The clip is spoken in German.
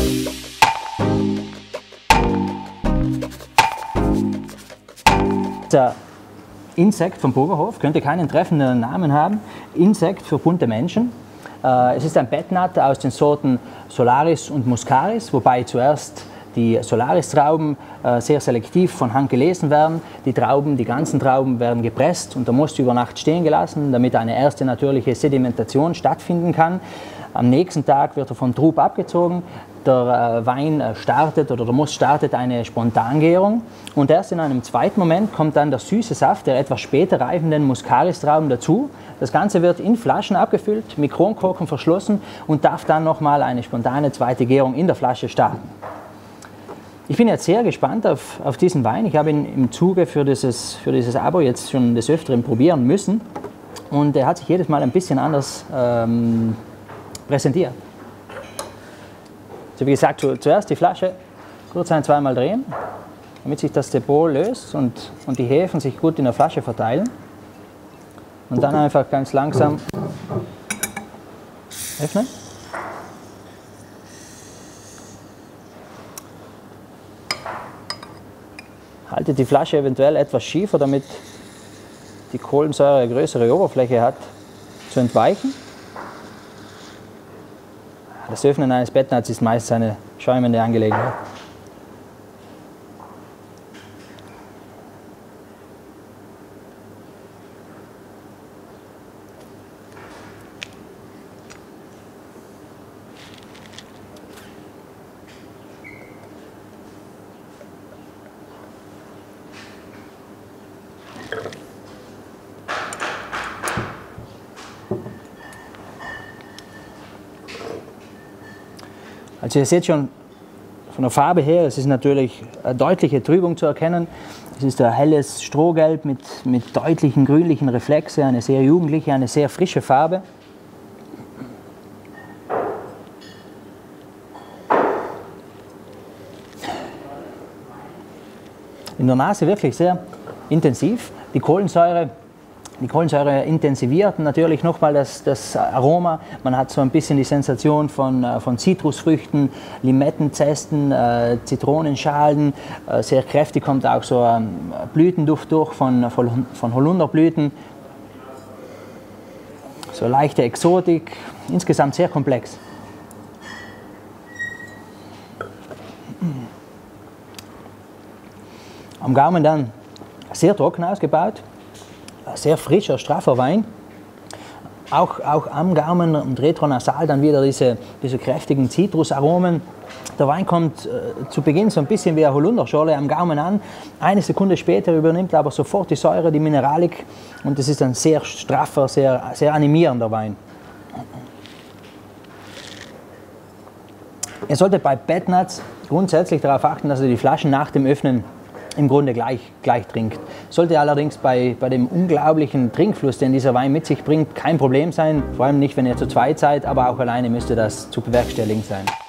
Der Insekt vom Burgerhof könnte keinen treffenderen Namen haben. Insekt für bunte Menschen. Es ist ein Bettnut aus den Sorten Solaris und Muscaris, wobei zuerst die Solaris-Trauben sehr selektiv von Hand gelesen werden. Die ganzen Trauben werden gepresst und der Most über Nacht stehen gelassen, damit eine erste natürliche Sedimentation stattfinden kann. Am nächsten Tag wird er vom Trub abgezogen. Der Wein startet oder der Most startet eine Spontangärung und erst in einem zweiten Moment kommt dann der süße Saft der etwas später reifenden Muscaris-Trauben dazu. Das Ganze wird in Flaschen abgefüllt, mit Kronkorken verschlossen und darf dann nochmal eine spontane zweite Gärung in der Flasche starten. Ich bin jetzt sehr gespannt auf diesen Wein. Ich habe ihn im Zuge für dieses Abo jetzt schon des Öfteren probieren müssen und er hat sich jedes Mal ein bisschen anders präsentiert. So wie gesagt, zuerst die Flasche kurz zweimal drehen, damit sich das Depot löst und die Hefen sich gut in der Flasche verteilen. Und dann einfach ganz langsam öffnen. Haltet die Flasche eventuell etwas schiefer, damit die Kohlensäure eine größere Oberfläche hat, zu entweichen. Das Öffnen eines Bettnuts ist meist eine schäumende Angelegenheit. Also ihr seht schon von der Farbe her, es ist natürlich eine deutliche Trübung zu erkennen. Es ist ein helles Strohgelb mit deutlichen grünlichen Reflexe, eine sehr jugendliche, eine sehr frische Farbe. In der Nase wirklich sehr intensiv. Die Kohlensäure intensiviert natürlich nochmal das Aroma. Man hat so ein bisschen die Sensation von Zitrusfrüchten, Limettenzesten, Zitronenschalen. Sehr kräftig kommt auch so ein Blütenduft durch von Holunderblüten. So leichte Exotik, insgesamt sehr komplex. Am Gaumen dann sehr trocken ausgebaut. Sehr frischer, straffer Wein. Auch am Gaumen und retronasal dann wieder diese kräftigen Zitrusaromen. Der Wein kommt zu Beginn so ein bisschen wie eine Holunderschorle am Gaumen an. Eine Sekunde später übernimmt aber sofort die Säure, die Mineralik. Und das ist ein sehr straffer, sehr animierender Wein. Ihr solltet bei Bettnuts grundsätzlich darauf achten, dass ihr die Flaschen nach dem Öffnen im Grunde gleich trinkt. Sollte allerdings bei dem unglaublichen Trinkfluss, den dieser Wein mit sich bringt, kein Problem sein, vor allem nicht, wenn ihr zu zweit seid, aber auch alleine müsste das zu bewerkstelligen sein.